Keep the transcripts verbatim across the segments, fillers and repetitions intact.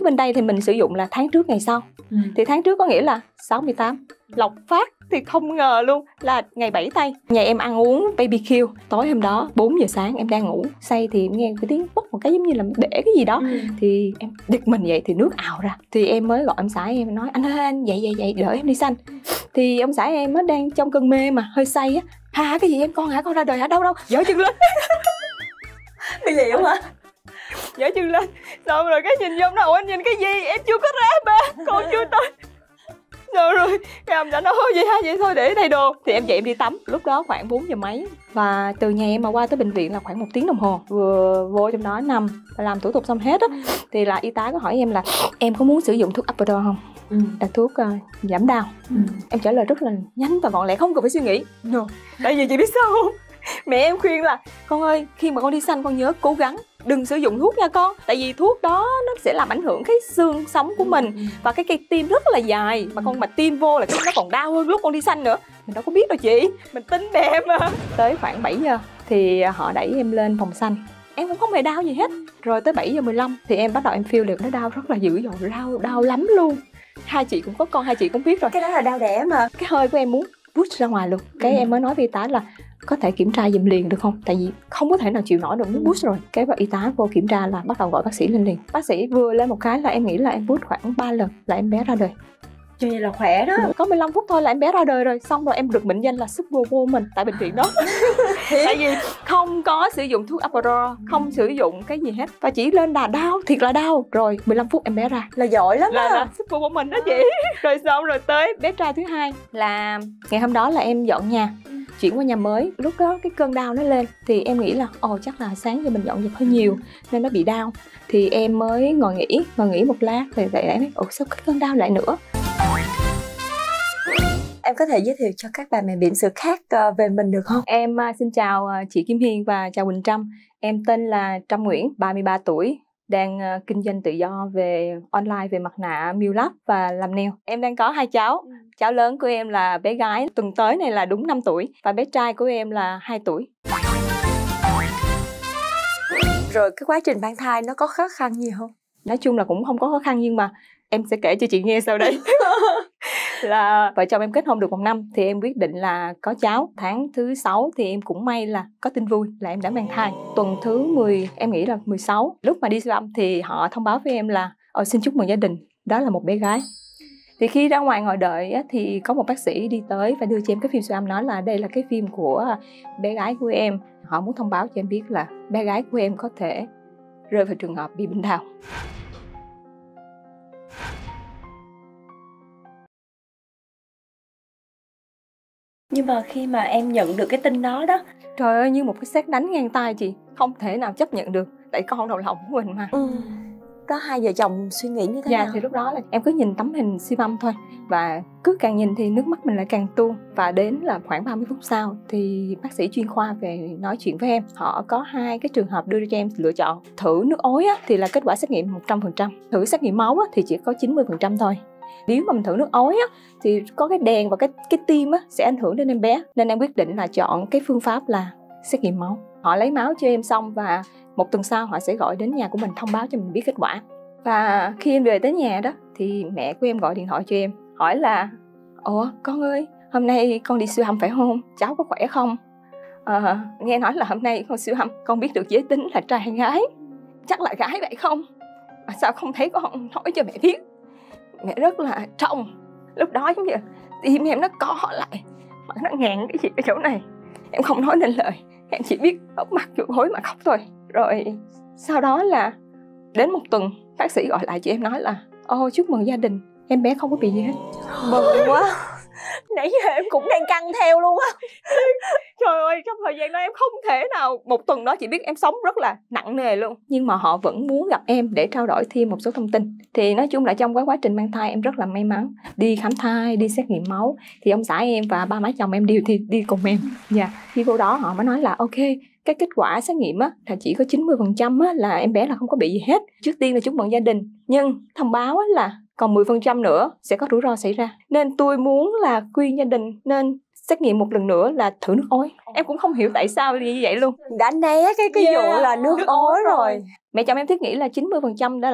bên đây thì mình sử dụng là tháng trước ngày sau. ừ. Thì tháng trước có nghĩa là sáu mươi tám. Lộc phát thì không ngờ luôn là ngày bảy tây. Nhà em ăn uống bê bê kiu. Tối hôm đó bốn giờ sáng em đang ngủ say thì em nghe cái tiếng bốc một cái giống như là để cái gì đó. ừ. Thì em giật mình dậy thì nước ào ra. Thì em mới gọi ông xã em nói anh ơi anh dậy dậy dậy đợi em đi sanh. Thì ông xã em mới đang trong cơn mê mà hơi say á. Ha cái gì em con hả con ra đời hả đâu đâu giở chân lên. Bị liệu hả? Giở chân lên. Xong rồi cái nhìn vô nó ủa anh nhìn cái gì em chưa có ra ba con chưa tới. Rồi rồi cái ông đã nói vậy ha vậy thôi để thay đồ. Thì em dậy em đi tắm. Lúc đó khoảng bốn giờ mấy. Và từ nhà em mà qua tới bệnh viện là khoảng một tiếng đồng hồ. Vừa vô trong đó nằm và làm thủ tục xong hết á. Thì là y tá có hỏi em là em có muốn sử dụng thuốc Apador không? Ừ. Là thuốc uh, giảm đau. ừ. Em trả lời rất là nhanh và gọn lẹ, không cần phải suy nghĩ. No. Tại vì chị biết sao không? Mẹ em khuyên là con ơi khi mà con đi sanh con nhớ cố gắng đừng sử dụng thuốc nha con. Tại vì thuốc đó nó sẽ làm ảnh hưởng cái xương sống của mình. ừ. Và cái cây tim rất là dài. Mà con mà tim vô là cái nó còn đau hơn lúc con đi sanh nữa. Mình đâu có biết đâu chị. Mình tính đẹp mà. Tới khoảng bảy giờ thì họ đẩy em lên phòng sanh. Em cũng không hề đau gì hết. Rồi tới bảy giờ mười lăm thì em bắt đầu em feel được nó đau rất là dữ dội. Đau, đau lắm luôn. Hai chị cũng có con, hai chị cũng biết rồi. Cái đó là đau đẻ mà. Cái hơi của em muốn push ra ngoài luôn. Cái ừ. em mới nói với y tá là có thể kiểm tra giùm liền được không? Tại vì không có thể nào chịu nổi được, muốn push rồi. Cái y tá vô kiểm tra là bắt đầu gọi bác sĩ lên liền. Bác sĩ vừa lên một cái là em nghĩ là em push khoảng ba lần là em bé ra đời. Như vậy là khỏe đó. Có mười lăm phút thôi là em bé ra đời rồi. Xong rồi em được mệnh danh là super woman tại bệnh viện đó. Tại vì không có sử dụng thuốc Apador, không sử dụng cái gì hết. Và chỉ lên là đau, thiệt là đau. Rồi mười lăm phút em bé ra. Là giỏi lắm là, á. Là super woman đó chị. Rồi xong rồi tới bé trai thứ hai là ngày hôm đó là em dọn nhà, chuyển qua nhà mới. Lúc đó cái cơn đau nó lên thì em nghĩ là ồ chắc là sáng giờ mình dọn dẹp hơi nhiều nên nó bị đau. Thì em mới ngồi nghỉ, ngồi nghỉ một lát rồi lại nói ồ sao cái cơn đau lại nữa. Em có thể giới thiệu cho các bà mẹ bỉm sữa khác về mình được không? Em uh, xin chào uh, chị Kim Hiên và chào Quỳnh Trâm. Em tên là Trâm Nguyễn, ba mươi ba tuổi, đang uh, kinh doanh tự do về online về mặt nạ, Miu Lab và làm nail. Em đang có hai cháu. Ừ. Cháu lớn của em là bé gái, tuần tới này là đúng năm tuổi. Và bé trai của em là hai tuổi. Rồi cái quá trình mang thai nó có khó khăn gì không? Nói chung là cũng không có khó khăn nhưng mà em sẽ kể cho chị nghe sau đây. Là vợ chồng em kết hôn được một năm thì em quyết định là có cháu. Tháng thứ sáu thì em cũng may là có tin vui là em đã mang thai. Tuần thứ mười em nghĩ là mười sáu, lúc mà đi siêu âm thì họ thông báo với em là Ồ, xin chúc mừng gia đình, đó là một bé gái. Thì khi ra ngoài ngồi đợi á, thì có một bác sĩ đi tới và đưa cho em cái phim siêu âm, nói là đây là cái phim của bé gái của em. Họ muốn thông báo cho em biết là bé gái của em có thể rơi vào trường hợp bị bệnh đau. Nhưng mà khi mà em nhận được cái tin đó đó, trời ơi như một cái sét đánh ngang tai chị. Không thể nào chấp nhận được. Tại con đầu lòng của mình mà. ừ. Đó hai vợ chồng suy nghĩ như thế dạ, nào? Dạ thì lúc đó là em cứ nhìn tấm hình siêu âm thôi. Và cứ càng nhìn thì nước mắt mình lại càng tuôn. Và đến là khoảng ba mươi phút sau thì bác sĩ chuyên khoa về nói chuyện với em. Họ có hai cái trường hợp đưa cho em lựa chọn. Thử nước ối á, thì là kết quả xét nghiệm một trăm phần trăm. Thử xét nghiệm máu á, thì chỉ có chín mươi phần trăm thôi. Nếu mà mình thử nước ối á, thì có cái đèn và cái, cái tim á, sẽ ảnh hưởng đến em bé. Nên em quyết định là chọn cái phương pháp là xét nghiệm máu. Họ lấy máu cho em xong và một tuần sau họ sẽ gọi đến nhà của mình thông báo cho mình biết kết quả. Và khi em về tới nhà đó thì mẹ của em gọi điện thoại cho em hỏi là ủa con ơi hôm nay con đi siêu âm phải không? Cháu có khỏe không? À, nghe nói là hôm nay con siêu âm con biết được giới tính là trai hay gái. Chắc là gái vậy không? Mà sao không thấy con nói cho mẹ biết? Mẹ rất là trong. Lúc đó giống như tim em nó co lại, nó ngàn cái gì ở chỗ này. Em không nói nên lời, em chỉ biết úp mặt vô gối mà khóc thôi. Rồi sau đó là đến một tuần bác sĩ gọi lại chị em nói là ô chúc mừng gia đình, em bé không có bị gì hết. Mừng quá. Nãy giờ em cũng đang căng theo luôn á. Trời ơi trong thời gian đó em không thể nào. Một tuần đó chị biết em sống rất là nặng nề luôn. Nhưng mà họ vẫn muốn gặp em để trao đổi thêm một số thông tin. Thì nói chung là trong cái quá trình mang thai em rất là may mắn. Đi khám thai, đi xét nghiệm máu thì ông xã em và ba má chồng em đều thì đi cùng em. Dạ yeah. Khi vô đó họ mới nói là ok, cái kết quả xét nghiệm á là chỉ có chín mươi phần trăm á là em bé là không có bị gì hết. Trước tiên là chúc mừng gia đình, nhưng thông báo á là còn mười phần trăm nữa sẽ có rủi ro xảy ra. Nên tôi muốn là khuyên gia đình nên xét nghiệm một lần nữa là thử nước ối. Em cũng không hiểu tại sao như vậy luôn. Đã né cái cái yeah. vụ là nước, nước ối rồi. Mẹ chồng em thiết nghĩ là chín mươi phần trăm đó là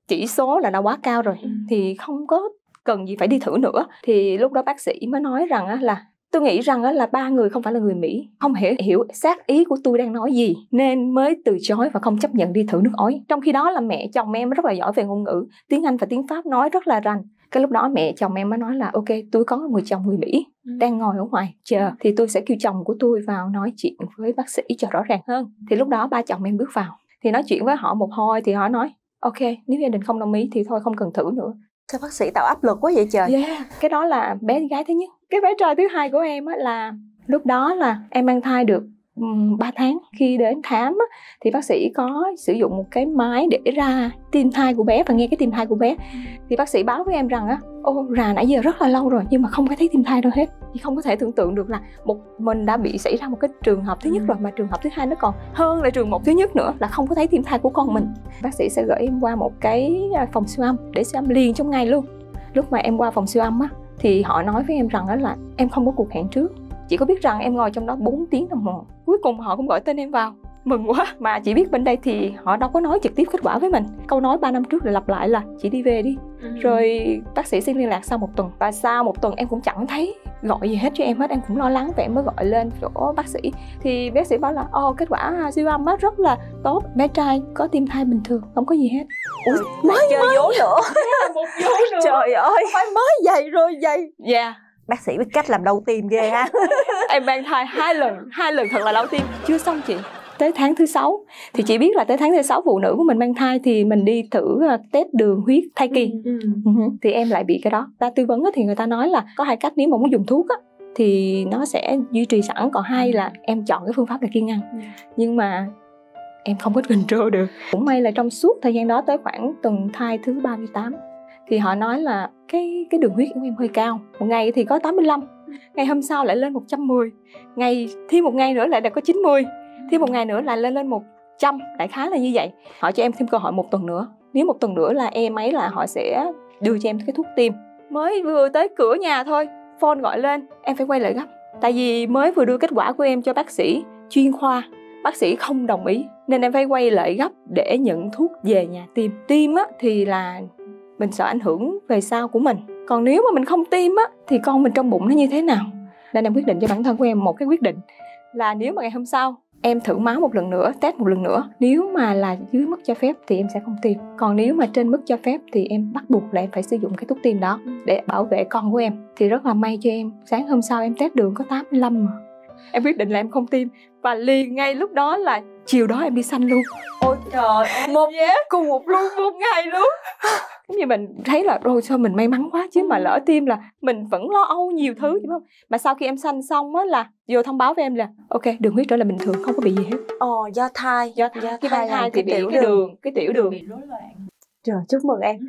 chỉ số là đã quá cao rồi, ừ. thì không có cần gì phải đi thử nữa. Thì lúc đó bác sĩ mới nói rằng á, là tôi nghĩ rằng á, là ba người không phải là người Mỹ, không hiểu, hiểu sát ý của tôi đang nói gì, nên mới từ chối và không chấp nhận đi thử nước ối. Trong khi đó là mẹ chồng em rất là giỏi về ngôn ngữ, tiếng Anh và tiếng Pháp nói rất là rành. Cái lúc đó mẹ chồng em mới nói là ok, tôi có người chồng người Mỹ đang ngồi ở ngoài chờ, thì tôi sẽ kêu chồng của tôi vào nói chuyện với bác sĩ cho rõ ràng hơn. Thì lúc đó ba chồng em bước vào, thì nói chuyện với họ một hồi thì họ nói ok, nếu gia đình không đồng ý thì thôi không cần thử nữa. Sao bác sĩ tạo áp lực quá vậy trời? Yeah, cái đó là bé gái thứ nhất. Cái bé trai thứ hai của em á, là lúc đó là em mang thai được um, ba tháng. Khi đến khám á, thì bác sĩ có sử dụng một cái máy để ra tim thai của bé và nghe cái tim thai của bé. Thì bác sĩ báo với em rằng á, ô rà nãy giờ rất là lâu rồi nhưng mà không có thấy tim thai đâu hết. Thì không có thể tưởng tượng được là một mình đã bị xảy ra một cái trường hợp thứ nhất rồi, mà trường hợp thứ hai nó còn hơn là trường một thứ nhất nữa, là không có thấy tim thai của con mình. Bác sĩ sẽ gửi em qua một cái phòng siêu âm để siêu âm liền trong ngày luôn. Lúc mà em qua phòng siêu âm á, thì họ nói với em rằng đó là em không có cuộc hẹn trước. Chỉ có biết rằng em ngồi trong đó bốn tiếng đồng hồ. Cuối cùng họ cũng gọi tên em vào. Mừng quá. Mà chỉ biết bên đây thì họ đâu có nói trực tiếp kết quả với mình. Câu nói ba năm trước là lặp lại là chị đi về đi. Ừ. Rồi bác sĩ xin liên lạc sau một tuần. Và sau một tuần em cũng chẳng thấy gọi gì hết cho em hết. Em cũng lo lắng và em mới gọi lên chỗ bác sĩ. Thì bác sĩ báo là ồ, kết quả siêu âm rất là tốt, bé trai có tim thai bình thường, không có gì hết. Ủa, mới chơi mới. Vố nữa. Một vố nữa. Trời ơi, phải mới vậy rồi vậy. Dạ yeah. Bác sĩ biết cách làm đau tim ghê ha. Em mang thai hai lần, hai lần thật là đau tim. Chưa xong chị, tới tháng thứ sáu thì chị biết là tới tháng thứ sáu phụ nữ của mình mang thai thì mình đi thử test đường huyết thai kỳ. Ừ. Uh-huh. Thì em lại bị cái đó. Ta tư vấn thì người ta nói là có hai cách, nếu mà muốn dùng thuốc á thì nó sẽ duy trì sẵn, còn hai là em chọn cái phương pháp là kiêng ăn. Ừ. Nhưng mà em không có control được. Cũng may là trong suốt thời gian đó, tới khoảng tuần thai thứ ba mươi tám thì họ nói là cái cái đường huyết của em hơi cao. Một ngày thì có tám mươi lăm, ngày hôm sau lại lên một trăm mười, ngày thêm một ngày nữa lại đã có chín mươi, thêm một ngày nữa lại lên lên một trăm, đại khái là như vậy. Họ cho em thêm cơ hội một tuần nữa. Nếu một tuần nữa là em ấy là họ sẽ đưa cho em cái thuốc tiêm. Mới vừa tới cửa nhà thôi, phone gọi lên, em phải quay lại gấp. Tại vì mới vừa đưa kết quả của em cho bác sĩ chuyên khoa, bác sĩ không đồng ý nên em phải quay lại gấp để nhận thuốc về nhà tiêm. Tiêm á thì là mình sợ ảnh hưởng về sau của mình. Còn nếu mà mình không tiêm á thì con mình trong bụng nó như thế nào? Nên em quyết định cho bản thân của em một cái quyết định là nếu mà ngày hôm sau em thử máu một lần nữa, test một lần nữa, nếu mà là dưới mức cho phép thì em sẽ không tiêm. Còn nếu mà trên mức cho phép thì em bắt buộc là em phải sử dụng cái thuốc tiêm đó để bảo vệ con của em. Thì rất là may cho em, sáng hôm sau em test đường có tám mươi lăm mà. Em quyết định là em không tiêm. Và liền ngay lúc đó là chiều đó em đi sanh luôn. Ôi trời, một yeah. cùng một luôn, một ngày luôn. Giống như mình thấy là rồi sao mình may mắn quá, chứ mà lỡ tim là mình vẫn lo âu nhiều thứ, đúng không? Mà sau khi em sanh xong á là vô thông báo với em là ok, đường huyết trở lại bình thường, không có bị gì hết. Ồ, do thai, do thai, khi mang thai thì bị tiểu cái đường, đường, cái tiểu đường bị rối loạn. Trời, chúc mừng em.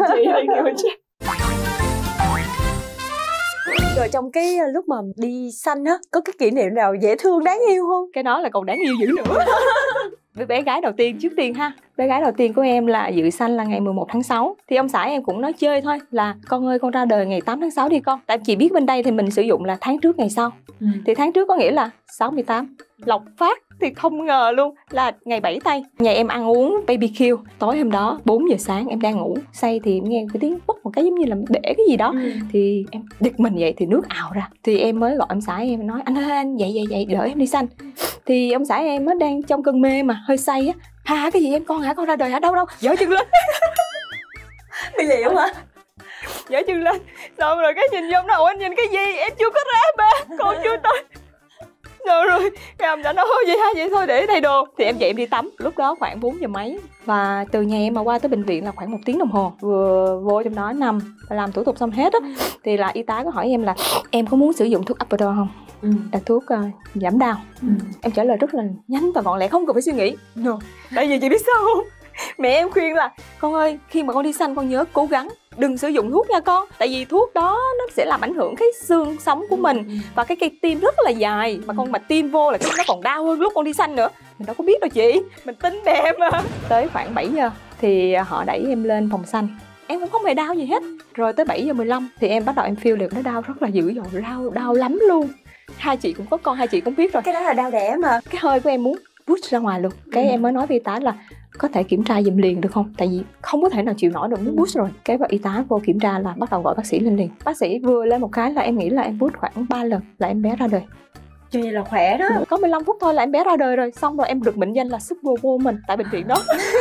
Rồi trong cái lúc mà đi sanh á, có cái kỷ niệm nào dễ thương đáng yêu không? Cái đó là còn đáng yêu dữ nữa. Với bé gái đầu tiên trước tiên ha. Bé gái đầu tiên của em là dự sanh là ngày mười một tháng sáu. Thì ông xã em cũng nói chơi thôi là con ơi con ra đời ngày tám tháng sáu đi con. Tại chị biết bên đây thì mình sử dụng là tháng trước ngày sau. Ừ. Thì tháng trước có nghĩa là sáu mươi tám. Lộc phát thì không ngờ luôn là ngày bảy tây. Nhà em ăn uống bê bê kiu. Tối hôm đó bốn giờ sáng em đang ngủ say thì em nghe cái tiếng bốc một cái giống như là bể cái gì đó. Ừ. Thì em giật mình vậy thì nước ào ra. Thì em mới gọi ông xã em nói anh ơi anh dậy dậy dậy đợi em đi sanh. Thì ông xã em á đang trong cơn mê mà hơi say á. Hả cái gì em con hả con ra đời hả đâu đâu giở chân lên. Bị liệu hả? Giở chân lên xong rồi cái nhìn vô nó ủa anh nhìn cái gì em chưa có ra ba con chưa tới. Rồi rồi cái ông đã nói vậy ha vậy thôi để thay đồ. Thì em dậy em đi tắm lúc đó khoảng bốn giờ mấy. Và từ nhà em mà qua tới bệnh viện là khoảng một tiếng đồng hồ. Vừa vô trong đó nằm và làm thủ tục xong hết á. Thì là y tá có hỏi em là em có muốn sử dụng thuốc Apadol không? Ừ. Là thuốc uh, giảm đau. Ừ. Em trả lời rất là nhanh và gọn lẹ, không cần phải suy nghĩ. No. Tại vì chị biết sao không? Mẹ em khuyên là con ơi khi mà con đi sanh con nhớ cố gắng đừng sử dụng thuốc nha con. Tại vì thuốc đó nó sẽ làm ảnh hưởng cái xương sống của mình. Ừ. Và cái cây tim rất là dài. Mà con mà tim vô là cái nó còn đau hơn lúc con đi sanh nữa. Mình đâu có biết đâu chị. Mình tính đẹp mà. Tới khoảng bảy giờ thì họ đẩy em lên phòng sanh. Em cũng không hề đau gì hết. Rồi tới bảy giờ mười lăm thì em bắt đầu em feel được nó đau rất là dữ dội. Đau, đau lắm luôn. Hai chị cũng có con, hai chị cũng biết rồi. Cái đó là đau đẻ mà. Cái hơi của em muốn push ra ngoài luôn. Cái ừ. em mới nói với y tá là có thể kiểm tra giùm liền được không, tại vì không có thể nào chịu nổi được, muốn push rồi. Cái y tá vô kiểm tra là bắt đầu gọi bác sĩ lên liền. Bác sĩ vừa lên một cái là em nghĩ là em push khoảng ba lần là em bé ra đời. Cho nên là khỏe đó. Có mười lăm phút thôi là em bé ra đời rồi. Xong rồi em được mệnh danh là Super Woman tại bệnh viện đó.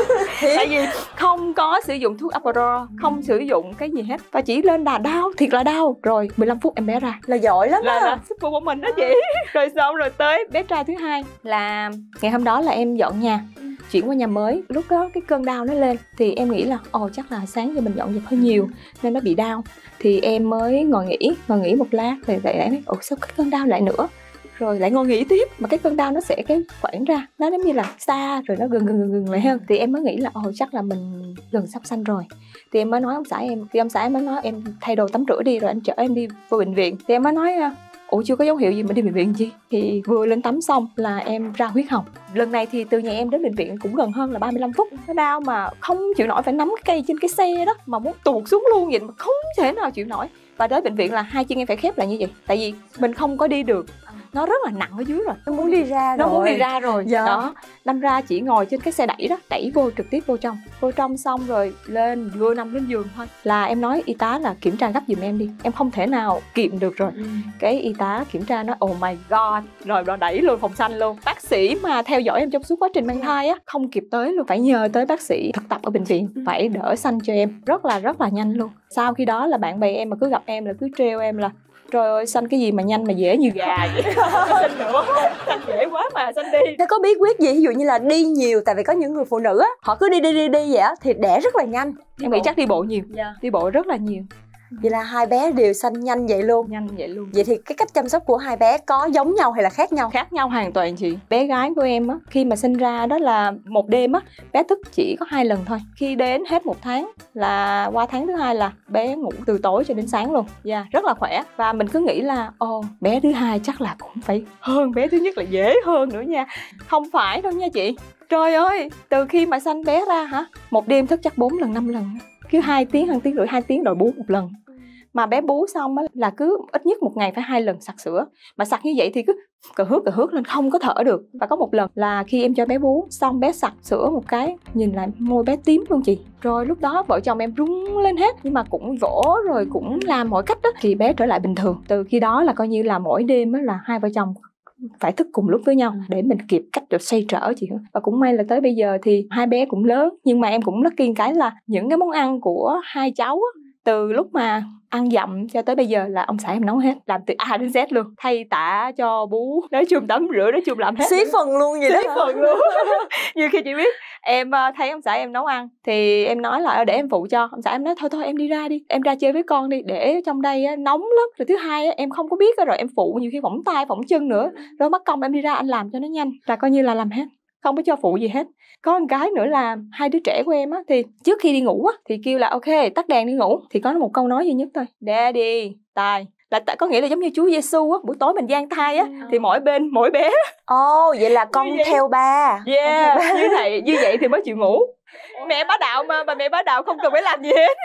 Tại vì không có sử dụng thuốc Apodo, không sử dụng cái gì hết, và chỉ lên đà đau, thiệt là đau. Rồi mười lăm phút em bé ra. Là giỏi lắm là, á. là Super Woman đó chị. Rồi xong rồi tới bé trai thứ hai là ngày hôm đó là em dọn nhà, chuyển qua nhà mới. Lúc đó cái cơn đau nó lên thì em nghĩ là ồ chắc là sáng giờ mình dọn dẹp hơi nhiều nên nó bị đau. Thì em mới ngồi nghỉ, ngồi nghỉ một lát thì lại nói ồ sao cái cơn đau lại nữa. Rồi lại ngồi nghỉ tiếp, mà cái cơn đau nó sẽ cái khoảng ra, nó giống như là xa rồi nó gần gần gần gần lại hơn. Thì em mới nghĩ là ồ chắc là mình gần sắp sanh rồi. Thì em mới nói ông xã em, thì ông xã em mới nói em thay đồ tắm rửa đi rồi anh chở em đi vô bệnh viện. Thì em mới nói ủa chưa có dấu hiệu gì mà đi bệnh viện chi. Thì vừa lên tắm xong là em ra huyết hồng. Lần này thì từ nhà em đến bệnh viện cũng gần hơn là ba mươi lăm phút. Nó đau mà không chịu nổi, phải nắm cái cây trên cái xe đó mà muốn tuột xuống luôn vậy mà không thể nào chịu nổi. Và tới bệnh viện là hai chân em phải khép lại như vậy, tại vì mình không có đi được, nó rất là nặng ở dưới rồi, nó muốn đi ra nó rồi. muốn đi ra rồi dạ. Đó, đâm ra chỉ ngồi trên cái xe đẩy đó, đẩy vô trực tiếp vô trong. Vô trong xong rồi lên vừa nằm lên giường thôi là em nói y tá là kiểm tra gấp giùm em đi, em không thể nào kiệm được rồi. ừ. Cái y tá kiểm tra nó oh my god, rồi nó đẩy luôn phòng xanh luôn. Bác sĩ mà theo dõi em trong suốt quá trình mang thai á không kịp tới luôn, phải nhờ tới bác sĩ thực tập ở bệnh viện ừ. phải đỡ xanh cho em, rất là rất là nhanh luôn. Sau khi đó là bạn bè em mà cứ gặp em là cứ trêu em là trời ơi xanh cái gì mà nhanh mà dễ như gà vậy. Xanh nữa, xanh dễ quá mà xanh đi. Thế có bí quyết gì, ví dụ như là đi nhiều, tại vì có những người phụ nữ á họ cứ đi đi đi đi vậy á thì đẻ rất là nhanh. Em nghĩ chắc đi bộ nhiều. yeah. Đi bộ rất là nhiều. Vậy là hai bé đều sanh nhanh vậy luôn. Nhanh vậy luôn. Vậy thì cái cách chăm sóc của hai bé có giống nhau hay là khác nhau? Khác nhau hoàn toàn chị. Bé gái của em á, khi mà sinh ra đó là một đêm á, bé thức chỉ có hai lần thôi. Khi đến hết một tháng là qua tháng thứ hai là bé ngủ từ tối cho đến sáng luôn. Dạ, yeah, rất là khỏe. Và mình cứ nghĩ là ồ, bé thứ hai chắc là cũng phải hơn bé thứ nhất, là dễ hơn nữa nha. Không phải đâu nha chị. Trời ơi, từ khi mà sanh bé ra hả, một đêm thức chắc bốn lần, năm lần. Cứ hai tiếng, hai tiếng rưỡi, hai tiếng rồi bú một lần. Mà bé bú xong á là cứ ít nhất một ngày phải hai lần sặc sữa. Mà sặc như vậy thì cứ cờ hước cờ hước lên không có thở được. Và có một lần là khi em cho bé bú xong bé sặc sữa một cái, nhìn lại môi bé tím luôn chị. Rồi lúc đó vợ chồng em rung lên hết, nhưng mà cũng vỗ rồi cũng làm mọi cách đó thì bé trở lại bình thường. Từ khi đó là coi như là mỗi đêm á là hai vợ chồng phải thức cùng lúc với nhau để mình kịp cách được xoay trở chị. Và cũng may là tới bây giờ thì hai bé cũng lớn, nhưng mà em cũng lucky cái là những cái món ăn của hai cháu á, từ lúc mà ăn dặm cho tới bây giờ là ông xã em nấu hết, làm từ A đến Z luôn, thay tả cho bú, nói chung tắm rửa, nói chung làm hết, xí phần luôn vậy đó. Xí phần luôn. Như khi chị biết em thấy ông xã em nấu ăn thì em nói là để em phụ cho, ông xã em nói thôi thôi em đi ra đi, em ra chơi với con đi, để trong đây á, nóng lắm. Rồi thứ hai á, em không có biết rồi em phụ nhiều khi phỏng tay phỏng chân nữa, rồi mất công em đi ra anh làm cho nó nhanh, là coi như là làm hết, không có cho phụ gì hết. Có một cái nữa là hai đứa trẻ của em á, thì trước khi đi ngủ á thì kêu là ok tắt đèn đi ngủ, thì có một câu nói duy nhất thôi, Daddy tài, là t- có nghĩa là giống như Chúa Giêsu á, buổi tối mình giang thai á ừ. thì mỗi bên mỗi bé. Ồ oh, vậy là con vậy. Theo ba. Yeah, theo ba. Như vậy như vậy thì mới chịu ngủ. Mẹ bá đạo mà, mà mẹ bá đạo không cần phải làm gì hết.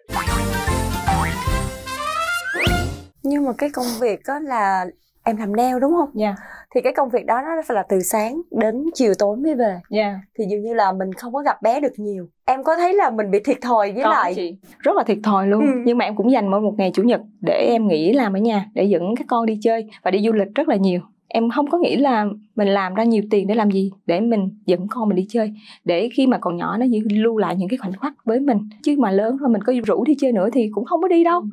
Nhưng mà cái công việc đó là em làm nail đúng không? Dạ. Yeah. Thì cái công việc đó nó phải là từ sáng đến chiều tối mới về. Dạ. Yeah. Thì dường như là mình không có gặp bé được nhiều. Em có thấy là mình bị thiệt thòi với có, lại chị. Rất là thiệt thòi luôn. ừ. Nhưng mà em cũng dành mỗi một ngày chủ nhật để em nghỉ làm ở nhà, để dẫn các con đi chơi và đi du lịch rất là nhiều. Em không có nghĩ là mình làm ra nhiều tiền để làm gì, để mình dẫn con mình đi chơi, để khi mà còn nhỏ nó lưu lại những cái khoảnh khắc với mình. Chứ mà lớn rồi mình có rủ đi chơi nữa thì cũng không có đi đâu.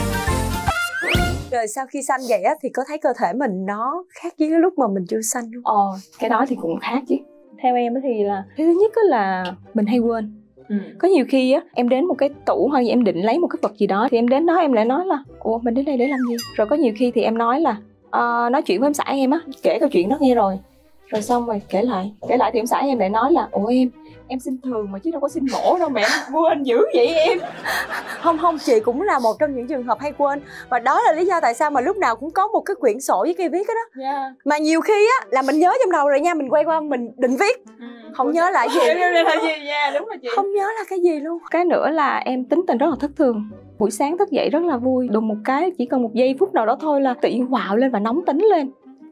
Rồi sau khi sanh vậy á thì có thấy cơ thể mình nó khác với cái lúc mà mình chưa sanh không? Ờ, cái đó thì cũng khác chứ. Theo em thì là cái thứ nhất là mình hay quên. Ừ. Có nhiều khi á em đến một cái tủ hoặc em định lấy một cái vật gì đó thì em đến đó em lại nói là ủa mình đến đây để làm gì. Rồi có nhiều khi thì em nói là uh, nói chuyện với ông xã em á, kể câu chuyện đó nghe rồi rồi xong rồi kể lại kể lại thì ông xã em lại nói là ủa em em xin thường mà chứ đâu có xin mổ đâu, mẹ quên dữ vậy em. Không không, chị cũng là một trong những trường hợp hay quên, và đó là lý do tại sao mà lúc nào cũng có một cái quyển sổ với cây viết đó, đó. Yeah. Mà nhiều khi á là mình nhớ trong đầu rồi nha, mình quay qua mình định viết ừ. không nhớ là gì. Yeah, đúng rồi chị. Không nhớ là cái gì luôn. Cái nữa là em tính tình rất là thất thường. Buổi sáng thức dậy rất là vui, đùng một cái chỉ cần một giây phút nào đó thôi là tự nhiên quạo lên và nóng tính lên.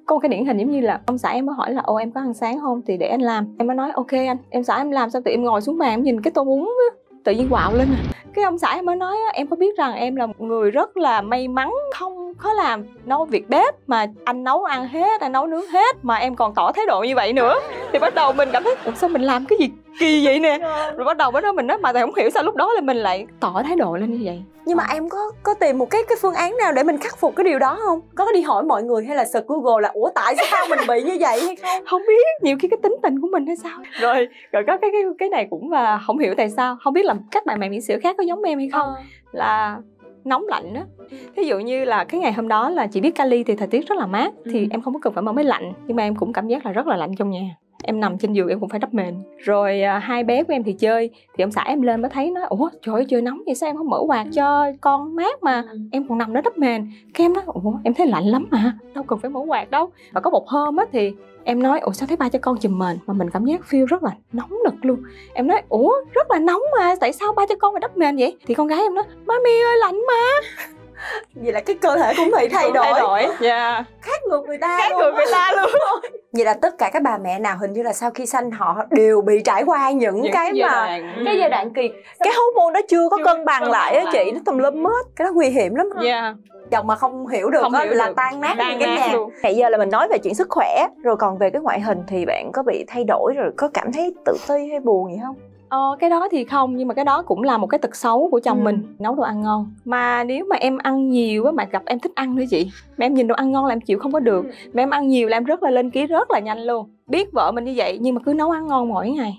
có một cái điển hình giống như là ông xã em mới hỏi là ồ em có ăn sáng không thì để anh làm, em mới nói ok anh, em xã em làm xong thì em ngồi xuống bàn em nhìn cái tô bún á, tự nhiên quạo lên à. Cái ông xã em mới nói em có biết rằng em là một người rất là may mắn, không có làm nấu việc bếp mà anh nấu ăn hết, anh nấu nướng hết mà em còn tỏ thái độ như vậy nữa. Thì bắt đầu mình cảm thấy ủa sao mình làm cái gì kỳ vậy nè, rồi bắt đầu bắt đầu mình nói mà thầy không hiểu sao lúc đó là mình lại tỏ thái độ lên như vậy. Nhưng mà em có có tìm một cái cái phương án nào để mình khắc phục cái điều đó không? Có đi hỏi mọi người hay là search Google là ủa tại sao mình bị như vậy hay không? Không biết, nhiều khi cái tính tình của mình hay sao. Rồi rồi có cái cái cái này cũng là không hiểu tại sao, không biết là các bạn mẹ bỉm sữa khác có giống em hay không. À. Là nóng lạnh á. Ví dụ như là cái ngày hôm đó là chị biết Cali thì thời tiết rất là mát, ừ. thì em không có cần phải mở máy lạnh, nhưng mà em cũng cảm giác là rất là lạnh trong nhà. Em nằm trên giường em cũng phải đắp mền. Rồi à, hai bé của em thì chơi, thì ông xã em lên mới thấy nói ủa trời ơi trời nóng vậy sao em không mở quạt cho con mát mà ừ. em còn nằm đó đắp mền. Cái em nói ủa em thấy lạnh lắm mà đâu cần phải mở quạt đâu. Và có một hôm á thì em nói ủa sao thấy ba cho con chùm mền mà mình cảm giác feel rất là nóng nực luôn. Em nói ủa rất là nóng mà tại sao ba cho con phải đắp mền vậy? Thì con gái em nói mami ơi lạnh mà. Vậy là cái cơ thể cũng bị thay đổi. Thay đổi. Yeah. Khác ngược người ta Khác luôn. ngược người ta luôn. Vậy là tất cả các bà mẹ nào hình như là sau khi sanh họ đều bị trải qua những, những cái, cái mà đoạn. cái giai đoạn kỳ, cái hormone đó chưa có chưa cân bằng lại á chị, nó tùm lum hết. Cái đó nguy hiểm lắm. Yeah. Chồng mà không hiểu được không đó hiểu là được. tan nát tan cái nhà. Hiện giờ là mình nói về chuyện sức khỏe rồi, còn về cái ngoại hình thì bạn có bị thay đổi rồi có cảm thấy tự ti hay buồn gì không? Ờ, cái đó thì không, nhưng mà cái đó cũng là một cái tật xấu của chồng ừ. mình, nấu đồ ăn ngon. Mà nếu mà em ăn nhiều á, mà gặp em thích ăn nữa chị, mà em nhìn đồ ăn ngon là em chịu không có được. Mà em ăn nhiều là em rất là lên ký rất là nhanh luôn. Biết vợ mình như vậy nhưng mà cứ nấu ăn ngon mỗi ngày.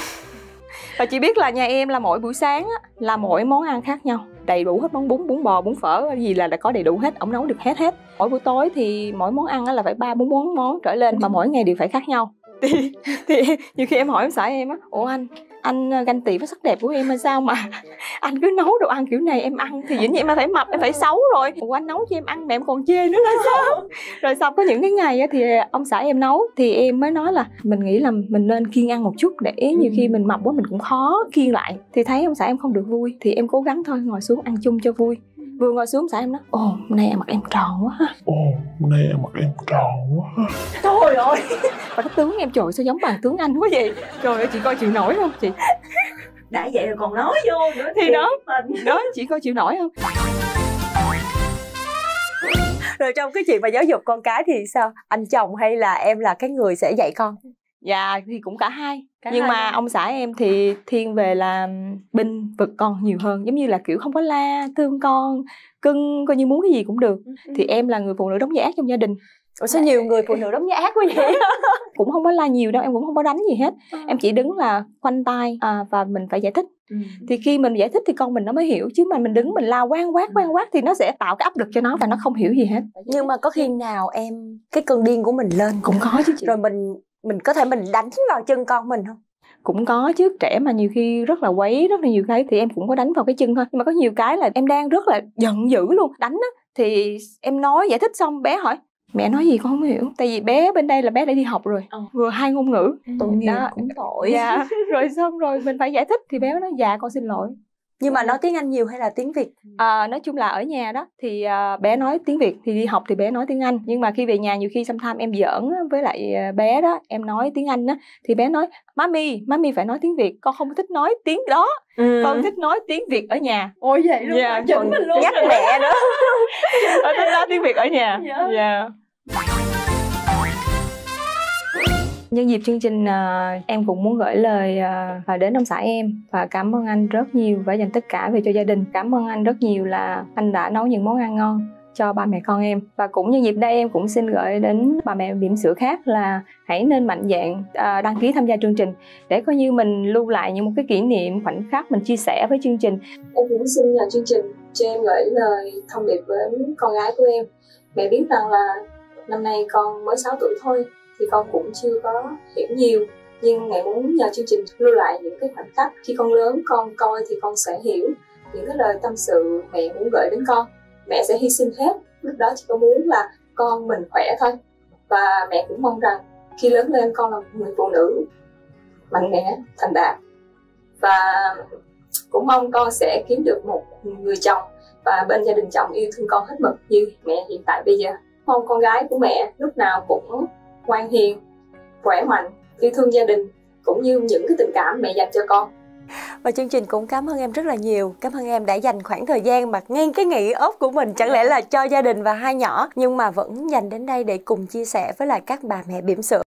Và chị biết là nhà em là mỗi buổi sáng á, là mỗi món ăn khác nhau, đầy đủ hết, món bún, bún bò, bún phở gì là đã có đầy đủ hết, ổng nấu được hết hết. Mỗi buổi tối thì mỗi món ăn á là phải ba bốn món món trở lên, mà mỗi ngày đều phải khác nhau. Thì, thì nhiều khi em hỏi ông xã em á, ủa anh anh ganh tị với sắc đẹp của em hay sao mà anh cứ nấu đồ ăn kiểu này em ăn thì dĩ nhiên em phải mập, em phải xấu rồi. Ủa anh nấu cho em ăn mà em còn chê nữa là sao? Rồi xong có những cái ngày á thì ông xã em nấu thì em mới nói là mình nghĩ là mình nên kiêng ăn một chút để nhiều khi mình mập quá mình cũng khó kiêng lại. Thì thấy ông xã em không được vui thì em cố gắng thôi, ngồi xuống ăn chung cho vui. Vừa ngồi xuống xã em nói ồ hôm nay mặt em tròn quá ha. Ồ hôm nay mặt em tròn quá ha. Trời ơi. Và cái tướng em trời sao giống bà tướng Anh quá vậy. Trời ơi chị coi chịu nổi không chị? Đã vậy rồi còn nói vô nữa thì đó đó chị coi chịu nổi không? Rồi trong cái chuyện mà giáo dục con cái thì sao? Anh chồng hay là em là cái người sẽ dạy con? Dạ thì cũng cả hai. Cả nhưng hai mà ông xã em thì thiên về là binh vực con nhiều hơn, giống như là kiểu không có la thương con, cưng coi như muốn cái gì cũng được. Thì em là người phụ nữ đóng vai ác trong gia đình. Ủa sao nhiều người phụ nữ đóng vai ác quá vậy? Cũng không có la nhiều đâu, em cũng không có đánh gì hết. Ừ. Em chỉ đứng là khoanh tay à, và mình phải giải thích. Ừ. Thì khi mình giải thích thì con mình nó mới hiểu, chứ mà mình đứng mình la quán quát quán quát thì nó sẽ tạo cái áp lực cho nó và nó không hiểu gì hết. Nhưng mà có khi nào em cái cơn điên của mình lên cũng có chứ chị. Rồi mình mình có thể mình đánh vào chân con mình không? Cũng có chứ, trẻ mà nhiều khi rất là quấy, rất là nhiều cái thì em cũng có đánh vào cái chân thôi. Nhưng mà có nhiều cái là em đang rất là giận dữ luôn, đánh á thì em nói giải thích xong bé hỏi mẹ nói gì con không hiểu, tại vì bé bên đây là bé đã đi học rồi, ừ. vừa hai ngôn ngữ. Tội nghiệp cũng tội. Dạ. Rồi xong rồi mình phải giải thích thì bé nói dạ con xin lỗi. Nhưng mà nói tiếng Anh nhiều hay là tiếng Việt? À, nói chung là ở nhà đó thì uh, bé nói tiếng Việt, thì đi học thì bé nói tiếng Anh. Nhưng mà khi về nhà nhiều khi sometimes em giỡn với lại bé đó, em nói tiếng Anh á thì bé nói mami, mami phải nói tiếng Việt, con không thích nói tiếng đó. Ừ. Con thích nói tiếng Việt ở nhà. Ôi vậy luôn. Yeah. Chỉnh mình luôn. Nhắc mẹ nữa. Con thích nói tiếng Việt ở nhà. Dạ. Yeah. Yeah. Nhân dịp chương trình uh, em cũng muốn gửi lời uh, đến ông xã em và cảm ơn anh rất nhiều và dành tất cả về cho gia đình. Cảm ơn anh rất nhiều là anh đã nấu những món ăn ngon cho ba mẹ con em. Và cũng nhân dịp đây em cũng xin gửi đến bà mẹ bỉm sữa khác là hãy nên mạnh dạn uh, đăng ký tham gia chương trình để coi như mình lưu lại những một cái kỷ niệm khoảnh khắc mình chia sẻ với chương trình. Em cũng xin nhờ chương trình cho em gửi lời thông điệp với con gái của em. Mẹ biết rằng là năm nay con mới sáu tuổi thôi thì con cũng chưa có hiểu nhiều, nhưng mẹ muốn nhờ chương trình lưu lại những cái khoảnh khắc khi con lớn con coi thì con sẽ hiểu những cái lời tâm sự mẹ muốn gửi đến con. Mẹ sẽ hy sinh hết, lúc đó chỉ có muốn là con mình khỏe thôi. Và mẹ cũng mong rằng khi lớn lên con là một người phụ nữ mạnh mẽ, thành đạt, và cũng mong con sẽ kiếm được một người chồng và bên gia đình chồng yêu thương con hết mực như mẹ hiện tại bây giờ. Mong con gái của mẹ lúc nào cũng ngoan hiền, khỏe mạnh, yêu thương gia đình cũng như những cái tình cảm mẹ dành cho con. Và chương trình cũng cảm ơn em rất là nhiều. Cảm ơn em đã dành khoảng thời gian mà ngay cái nghỉ ốp của mình chẳng lẽ là cho gia đình và hai nhỏ, nhưng mà vẫn dành đến đây để cùng chia sẻ với lại các bà mẹ bỉm sữa.